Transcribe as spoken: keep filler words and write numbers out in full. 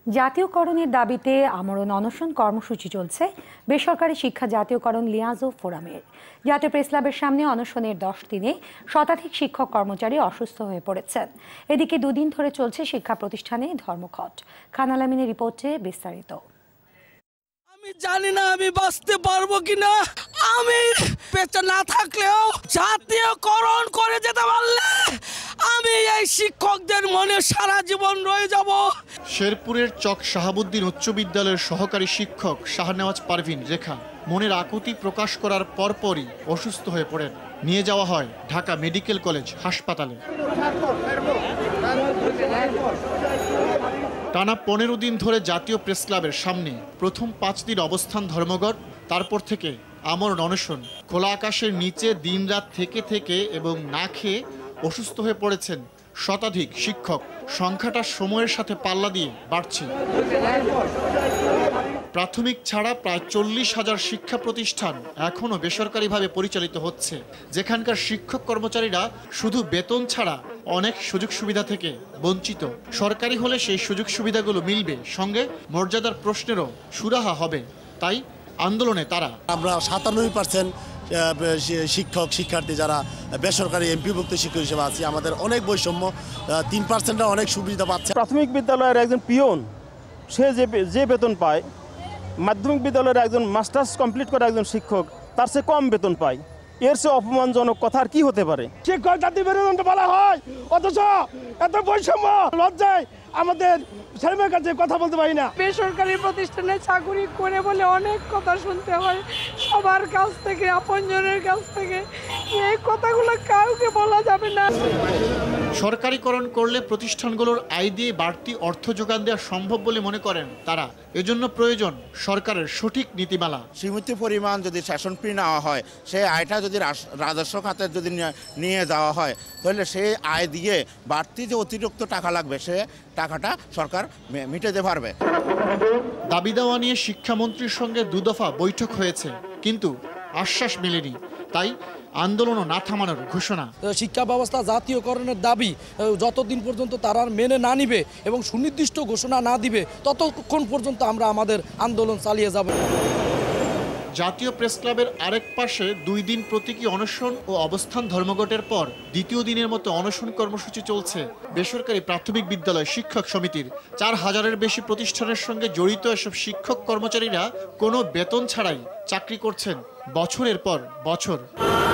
জাতীয়করণের দাবিতে আমরণ অনশন কর্মসূচি চলছে বেসরকারি শিক্ষা জাতীয়করণ লিয়াজো ফোরামের। জাতীয় প্রেসক্লাবের সামনে অনশনের দশ দিনে শতাধিক শিক্ষক কর্মচারী অসুস্থ হয়ে পড়েছেন। এদিকে দুদিন ধরে চলছে শিক্ষা প্রতিষ্ঠানে ধর্মঘট। খান আলামিনের রিপোর্টে বিস্তারিত। আমি জানি না আমি বাঁচতে পারবো কিনা, আমি বেঁচে না থাকলেও জাতীয়করণ করে যেতে পারলে আমি এই শিক্ষকদের মনে সারা জীবন রয়ে যাব। শেরপুরের চক শাহাবুদ্দিন উচ্চ বিদ্যালয়ের সহকারী শিক্ষক শাহনেওয়াজ পারভিন রেখা মনের আকুতি প্রকাশ করার পরপরই অসুস্থ হয়ে পড়েন। নিয়ে যাওয়া হয় ঢাকা মেডিকেল কলেজ হাসপাতালে। টানা পনেরো দিন ধরে জাতীয় প্রেসক্লাবের সামনে প্রথম পাঁচ দিন অবস্থান ধর্মঘট, তারপর থেকে আমরণ অনশন। খোলা আকাশের নিচে দিনরাত থেকে থেকে এবং না খেয়ে অসুস্থ হয়ে পড়েছেন শতাধিক শিক্ষক। সংখ্যাটা সময়ের সাথে পাল্লা দিয়ে বাড়ছে। প্রাথমিক ছাড়া প্রায় চল্লিশ হাজার শিক্ষা প্রতিষ্ঠান এখনও বেসরকারিভাবে পরিচালিত হচ্ছে, যেখানকার শিক্ষক কর্মচারীরা শুধু বেতন ছাড়া অনেক সুযোগ সুবিধা থেকে বঞ্চিত। সরকারি হলে সেই সুযোগ সুবিধাগুলো মিলবে, সঙ্গে মর্যাদার প্রশ্নেরও সুরাহা হবে। তাই আন্দোলনে তারা। আমরা সাতানব্বই পার্সেন্ট শিক্ষক শিক্ষার্থী যারা বেসরকারি এমপিভুক্ত শিক্ষক হিসেবে আছি, আমাদের অনেক বৈষম্য, তিন পার্সেন্টরা অনেক সুবিধা পাচ্ছে। প্রাথমিক বিদ্যালয়ের একজন পিয়ন সে যে যে বেতন পায়, মাধ্যমিক বিদ্যালয়ের একজন মাস্টার্স কমপ্লিট করা একজন শিক্ষক তার চেয়ে কম বেতন পায়। এর চেয়ে অপমানজনক কথা আর কি হতে পারে? শিক্ষক জাতি মেরুদণ্ড বলা হয়, অথচ এত বৈষম্য, লজ্জায় আমাদের ছেলেমেয়ের কাছে কথা বলতে পারি না। বেসরকারি প্রতিষ্ঠানে চাকরি করে বলে অনেক কথা শুনতে হয় সবার কাছ থেকে, আপনজনের কাছ থেকে। এই কথাগুলো কাউকে বলা যাবে না। সরকারিকরণ করলে প্রতিষ্ঠানগুলোর আয় দিয়ে বাড়তি অর্থ যোগান দেওয়া সম্ভব বলে মনে করেন তারা। এজন্য প্রয়োজন সরকারের সঠিক নীতিমালা। সীমিত পরিমাণ যদি সেশন ফি নেওয়া হয়, সেই আয়টা যদি রাজস্ব খাতে যদি নিয়ে যাওয়া হয়, তাহলে সেই আয় দিয়ে বাড়তি যে অতিরিক্ত টাকা লাগবে সে টাকাটা সরকার মিটাতে পারবে। দাবি দেওয়া নিয়ে শিক্ষামন্ত্রীর সঙ্গে দুদফা বৈঠক হয়েছে, কিন্তু আশ্বাস মেলেনি। তাই আন্দোলনও না থামানোর ঘোষণা। শিক্ষা ব্যবস্থা জাতীয়করণের দাবি যতদিন পর্যন্ত তারা মেনে না নিবে এবং সুনির্দিষ্ট ঘোষণা না দিবে, ততক্ষণ পর্যন্ত আমরা আমাদের আন্দোলন চালিয়ে যাব। জাতীয় প্রেসক্লাবের আরেক পাশে দুই দিন প্রতীকী অনশন ও অবস্থান ধর্মঘটের পর দ্বিতীয় দিনের মতো অনশন কর্মসূচি চলছে বেসরকারি প্রাথমিক বিদ্যালয় শিক্ষক সমিতির। চার হাজারের বেশি প্রতিষ্ঠানের সঙ্গে জড়িত এসব শিক্ষক কর্মচারীরা কোনো বেতন ছাড়াই চাকরি করছেন বছরের পর বছর।